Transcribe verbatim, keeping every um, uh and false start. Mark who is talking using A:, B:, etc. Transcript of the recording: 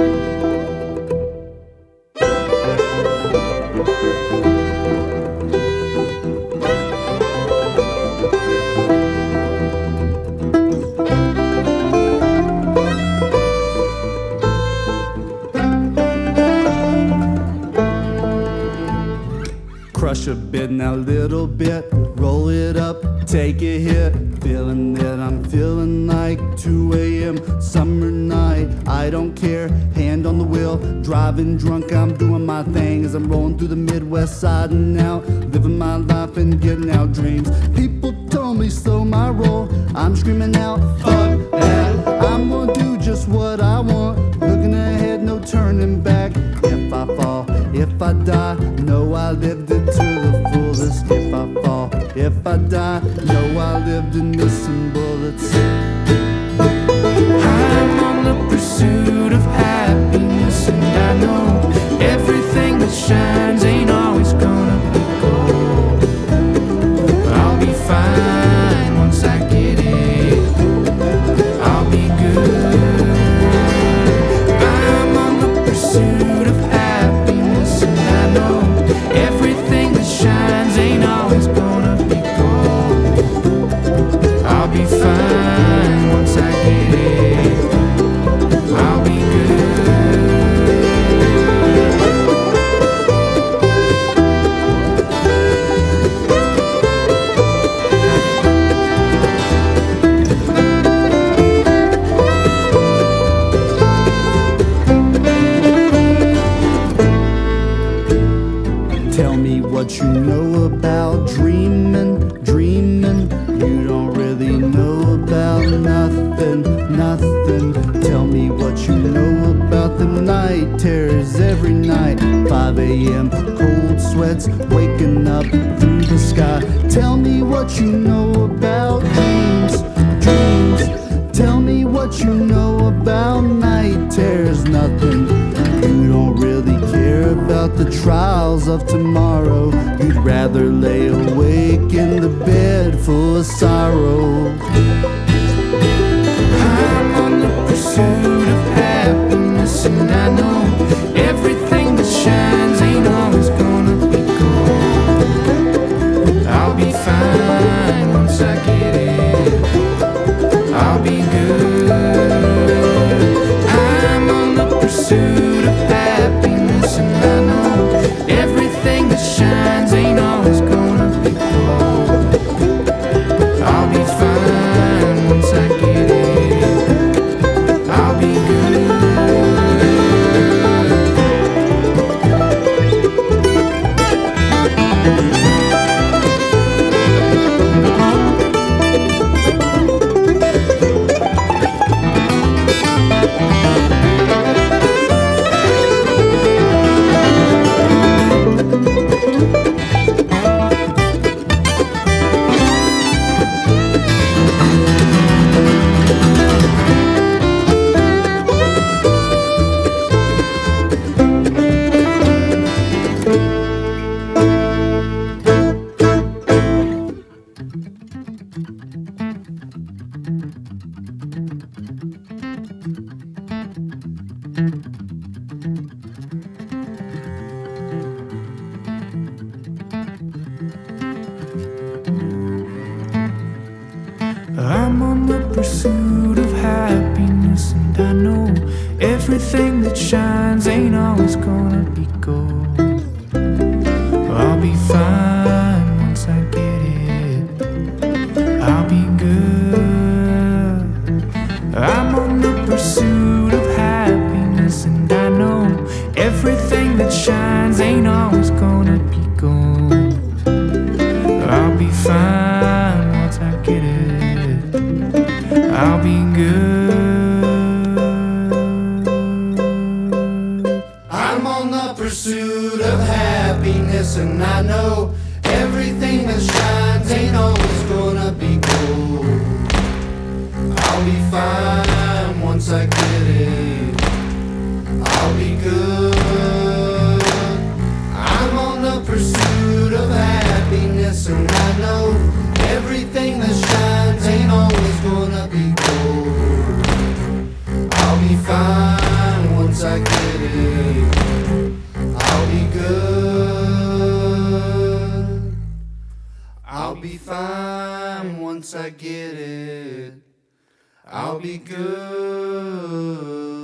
A: Crush a bit, now little bit, roll it up, take a hit. Feeling that I'm feeling like two A M summer night. I don't care, hand on the wheel, driving drunk, I'm doing my thing as I'm rolling through the Midwest side and out, living my life and getting out dreams. People told me slow my roll, I'm screaming out, fuck that. I'm gonna do just what I want, looking ahead, no turning back. If I fall, if I die, know I lived it to the fullest. If I fall, if I die, know I lived in missing bullets.
B: I'm on the pursuit of happiness, and I know everything that shines ain't always gonna be gold. I'll be fine once I get it, I'll be good. I'm on the pursuit of happiness, and I know everything that shines ain't always gonna be gold. I'll be fine once I get it, I'll be
A: Tell me what you know about dreaming, dreaming. You don't really know about nothing, nothing. Tell me what you know about the night terrors every night. five A M, cold sweats, waking up through the sky. Tell me what you know about dreams, dreams. Tell me what you know about night terrors, nothing. You don't really care about the trials of tomorrow. You'd rather lay awake in the bed full of sorrow.
B: I'm on the pursuit of happiness, and I know everything that shines ain't always gonna be gold. I'll be fine once I get it, I'll be good. I'm on the pursuit of happiness, and I know everything that shines ain't always gonna be gold. I'll be fine once I get it, I'll be good. I'm on the pursuit of happiness, and I know everything that shines ain't always gonna be gold. I'll be fine once I get it, I'll be good. I'm on the pursuit of happiness, and I know everything that shines ain't always gonna be gold. I'll be fine once I get it, I'll be good.
A: I'm on the pursuit of happiness, and I know everything that shines ain't always gonna be gold. I'll be fine once I get it, I'll be good. I'm on the pursuit of happiness, and I know everything that shines ain't always gonna be gold. I'll be fine once I once I get it, I'll be good.